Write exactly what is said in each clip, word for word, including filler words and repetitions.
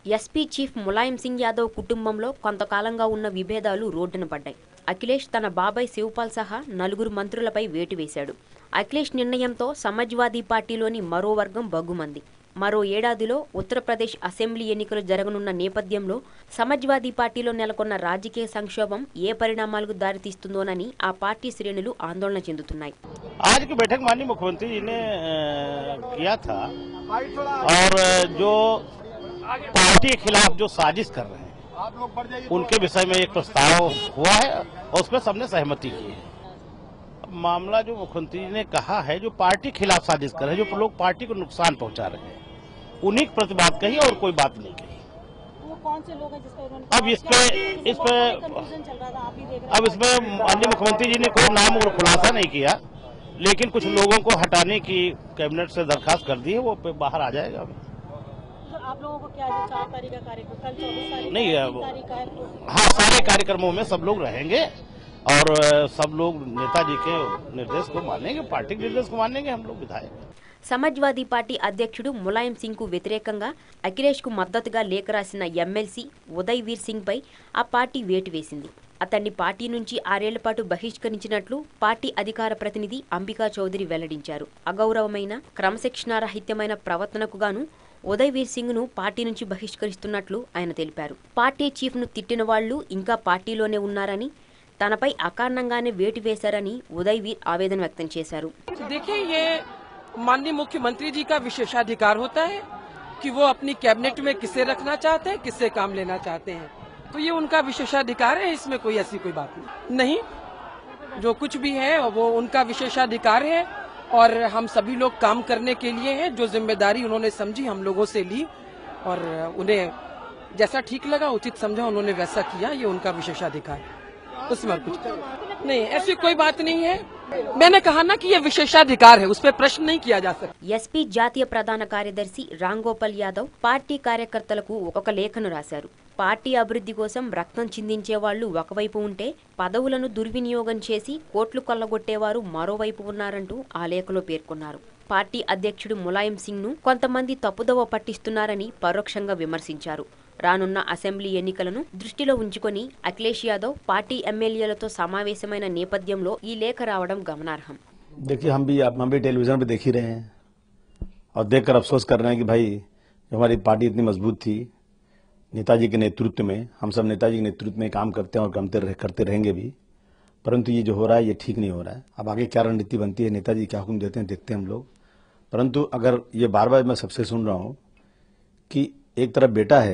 SP chief Mulayam Singh Yadav కుటుంబంలో కొంతకాలంగా ఉన్న విభేదాలు రోడ్డున పడ్డాయి. అఖిలేష్ తన బాబాయ్ శివపాల్ సహా నలుగురు మంత్రులపై వేటు వేశాడు. అఖిలేష్ నిర్ణయంతో సమాజ్వాదీ పార్టీలోని మరో వర్గం బగ్గుమంది. మరో ఏడాదిలో ఉత్తరప్రదేశ్ అసెంబ్లీ ఎన్నికలు జరగనున్న నేపథ్యంలో సమాజ్వాదీ పార్టీలో నెలకొన్న రాజకీయ సంక్షోభం ఏ పరిణామాలకు దారితీస్తుందోనని ఆ పార్టీ శ్రేణులు ఆందోళన చెందుతున్నాయి. आज की बैठक माननीय मुख्यमंत्री जी ने किया था और जो पार्टी के खिलाफ जो साजिश कर रहे हैं उनके विषय में एक प्रस्ताव हुआ है और उसमें सबने सहमति की है. मामला जो मुख्यमंत्री जी ने कहा है जो पार्टी के खिलाफ साजिश कर रहे हैं, जो लोग पार्टी को नुकसान पहुंचा रहे हैं, उन्हीं की प्रतिबात कही और कोई बात नहीं कही. वो कौन से लोग हैं जिसका अब इस पे इस पे अब इसमें माननीय मुख्यमंत्री जी ने कोई नाम और खुलासा नहीं किया, लेकिन कुछ लोगों को हटाने की कैबिनेट से दरखास्त कर दी है, वो पे बाहर आ जाएगा. तो आप लोगों को क्या है चार तारीख का कार्यक्रम कल चौबीस तारीख नहीं तारीख का है तो हाँ सारे कार्यक्रमों में सब लोग रहेंगे और सब लोग नेताजी के निर्देश को मानेंगे, पार्टी के निर्देश को मानेंगे. हम लोग विधायक సమాజ్వాదీ పార్టీ అధ్యక్షుడు ములాయం సింగ్ కు వ్యతిరేకంగా అఖిలేష్ కు మద్దతుగా లేఖ రాసిన ఎమ్మెల్సీ ఉదయ్ వీర్ సింగ్ పై ఆ పార్టీ వేటు వేసింది. అతన్ని పార్టీ నుంచి ఆరేళ్ల పాటు బహిష్కరించినట్లు పార్టీ అధికార ప్రతినిధి అంబికా చౌదరి వెల్లడించారు. అగౌరవమైన క్రమశిక్షణారహిత్యమైన ప్రవర్తనకు గాను ఉదయ్ వీర్ సింగ్ ను పార్టీ నుంచి బహిష్కరిస్తున్నట్లు ఆయన తెలిపారు. పార్టీ చీఫ్ ను తిట్టిన వాళ్లు ఇంకా పార్టీలోనే ఉన్నారని, తనపై అకారణంగానే వేటు వేశారని ఉదయ్ వీర్ ఆవేదన వ్యక్తం చేశారు. माननीय मुख्यमंत्री जी का विशेषाधिकार होता है कि वो अपनी कैबिनेट में किसे रखना चाहते हैं, किससे काम लेना चाहते हैं, तो ये उनका विशेषाधिकार है. इसमें कोई ऐसी कोई बात नहीं नहीं जो कुछ भी है वो उनका विशेषाधिकार है और हम सभी लोग काम करने के लिए हैं. जो जिम्मेदारी उन्होंने समझी हम लोगों से ली और उन्हें जैसा ठीक लगा उचित समझा उन्होंने वैसा किया. ये उनका विशेषाधिकार है, उसमें कुछ नहीं, ऐसी कोई बात नहीं है. मैंने कहा ना कि ये विशेषाधिकार है, उस पर प्रश्न नहीं किया जा सकता. ఎస్పీ జాతీయ ప్రధాన కార్యదర్శి రామ్ గోపాల్ యాదవ్ పార్టీ కార్యకర్తలకు ఒక లేఖను రాశారు. పార్టీ అభివృద్ధి కోసం రక్తం చిందించే వాళ్లు ఒకవైపు ఉంటే పదవులను దుర్వినియోగం చేసి కోట్లు కొల్లగొట్టేవారు మరోవైపు ఉన్నారంటూ ఆ లేఖలో పేర్కొన్నారు. పార్టీ అధ్యక్షుడు ములాయం సింగ్ ను కొంతమంది తప్పుదోవ పట్టిస్తున్నారని పరోక్షంగా విమర్శించారు. రానున్న అసెంబ్లీ ఎన్నికలను దృష్టిలో ఉంచుకొని అఖిలేష్ యాదవ్ పార్టీ ఎమ్మెల్యేలతో సమావేశమైన నేపథ్యంలో ఈ లేఖ రావడం గమనార్హం. देखिए हम भी हम भी टेलीविजन पे देख ही रहे हैं और देखकर अफसोस कर रहे हैं कि भाई जो हमारी पार्टी इतनी मजबूत थी नेताजी के नेतृत्व में, हम सब नेताजी के नेतृत्व में काम करते हैं और करते रह, करते रहेंगे भी, परंतु ये जो हो रहा है ये ठीक नहीं हो रहा है. अब आगे क्या रणनीति बनती है, नेताजी क्या हुक्म देते हैं देखते हैं हम लोग. परंतु अगर ये बार बार मैं सबसे सुन रहा हूँ कि एक तरफ बेटा है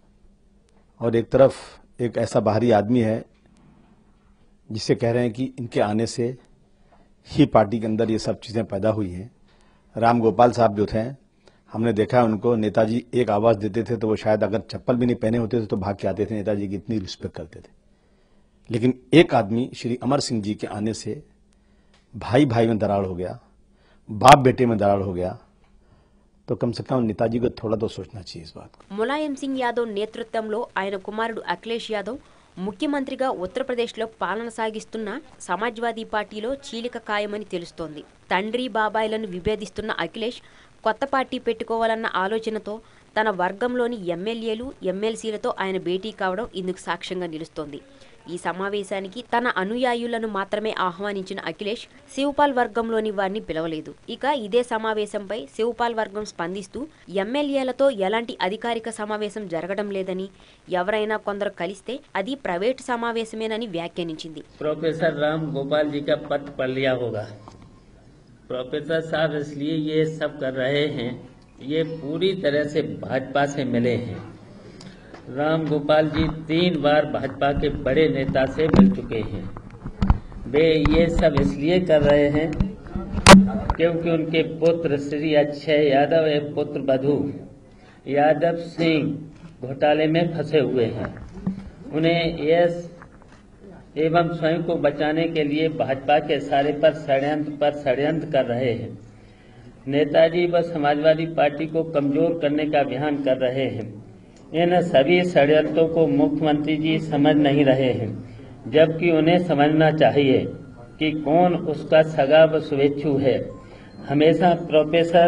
और एक तरफ एक ऐसा बाहरी आदमी है जिससे कह रहे हैं कि इनके आने से ही पार्टी के अंदर ये सब चीज़ें पैदा हुई हैं. राम गोपाल साहब जो थे हमने देखा उनको, नेताजी एक आवाज़ देते थे तो वो शायद अगर चप्पल भी नहीं पहने होते थे तो भाग के आते थे. नेताजी की इतनी रिस्पेक्ट करते थे. लेकिन एक आदमी श्री अमर सिंह जी के आने से भाई भाई में दरार हो गया, बाप बेटे में दरार हो गया. तो कम से कम नेताजी को थोड़ा तो सोचना चाहिए इस बात को. ములాయం సింగ్ యాదవ్ నేతృత్వంలో ఆయన కుమారుడు అఖిలేష్ యాదవ్ ముఖ్యమంత్రిగా ఉత్తరప్రదేశ్లో పాలన సాగిస్తున్న సమాజ్వాదీ పార్టీలో చీలిక ఖాయమని తెలుస్తోంది. తండ్రి బాబాయిలను విభేదిస్తున్న అఖిలేష్ కొత్త పార్టీ పెట్టుకోవాలన్న ఆలోచనతో తన వర్గంలోని ఎమ్మెల్యేలు ఎమ్మెల్సీలతో ఆయన భేటీ కావడం ఇందుకు సాక్ష్యంగా నిలుస్తోంది. ఈ సమావేశానికి తన అనుయాయులను మాత్రమే ఆహ్వానించిన అఖిలేష్ శివపాల్ వర్గంలోని వారిని పిలవలేదు. ఇక ఇదే సమావేశంపై శివపాల్ వర్గం స్పందిస్తూ ఎమ్మెల్యేలతో ఎలాంటి అధికారిక సమావేశం జరగడం లేదని, ఎవరైనా కొందరు కలిస్తే అది ప్రైవేట్ సమావేశమేనని వ్యాఖ్యానించింది. ప్రొఫెసర్ రామ్ గోపాల్ जी का पत्र पढ़ लिया होगा. प्रोफेसर साहब इसलिए ये सब कर रहे हैं, ये पूरी तरह से भाजपा से मिले हैं. राम गोपाल जी तीन बार भाजपा के बड़े नेता से मिल चुके हैं. वे ये सब इसलिए कर रहे हैं क्योंकि उनके पुत्र श्री अक्षय यादव एवं पुत्र वधू यादव सिंह घोटाले में फंसे हुए हैं. उन्हें यस एवं स्वयं को बचाने के लिए भाजपा के सारे पर षड्यंत्र पर षड्यंत्र कर रहे हैं. नेताजी व समाजवादी पार्टी को कमजोर करने का अभियान कर रहे हैं. इन सभी षड्यंत्रों को मुख्यमंत्री जी समझ नहीं रहे हैं, जबकि उन्हें समझना चाहिए कि कौन उसका सगा व शुभेच्छु है. हमेशा प्रोफेसर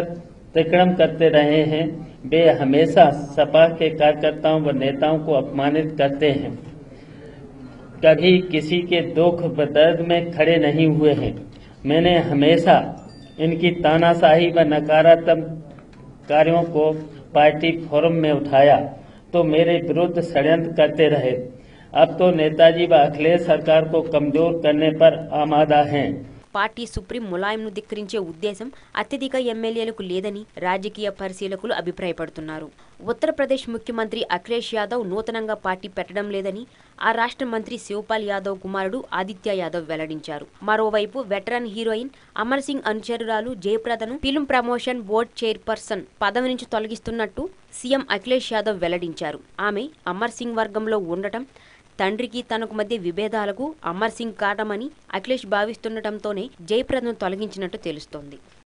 अतिक्रम करते रहे हैं। वे हमेशा सपा के कार्यकर्ताओं व नेताओं को अपमानित करते हैं, कभी किसी के दुख व दर्द में खड़े नहीं हुए हैं। मैंने हमेशा इनकी तानाशाही व नकारात्मक कार्यों को पार्टी फोरम में उठाया तो मेरे विरुद्ध षड्यंत्र करते रहे। अब तो नेताजी व अखिलेश सरकार को कमजोर करने पर आमादा हैं। పార్టీ సుప్రీం ములాయంను ధిక్కరించే ఉద్దేశం అత్యధిక ఎమ్మెల్యేలకు లేదని రాజకీయ పరిశీలకులు అభిప్రాయపడుతున్నారు. ఉత్తరప్రదేశ్ ముఖ్యమంత్రి అఖిలేష్ యాదవ్ నూతనంగా పార్టీ పెట్టడం లేదని ఆ రాష్ట్ర మంత్రి శివపాల్ యాదవ్ కుమారుడు ఆదిత్య యాదవ్ వెల్లడించారు. మరోవైపు వెటరన్ హీరోయిన్ అమర్ సింగ్ అనుచరురాలు జయప్రదను ఫిల్మ్ ప్రమోషన్ బోర్డు చైర్పర్సన్ పదవి నుంచి తొలగిస్తున్నట్టు సీఎం అఖిలేష్ యాదవ్ వెల్లడించారు. ఆమె అమర్ సింగ్ వర్గంలో ఉండటం తండ్రికి తనకు మధ్య విభేదాలకు అమర్ సింగ్ కారణమని అఖిలేష్ భావిస్తుండటంతోనే జయప్రదను తొలగించినట్టు తెలుస్తోంది.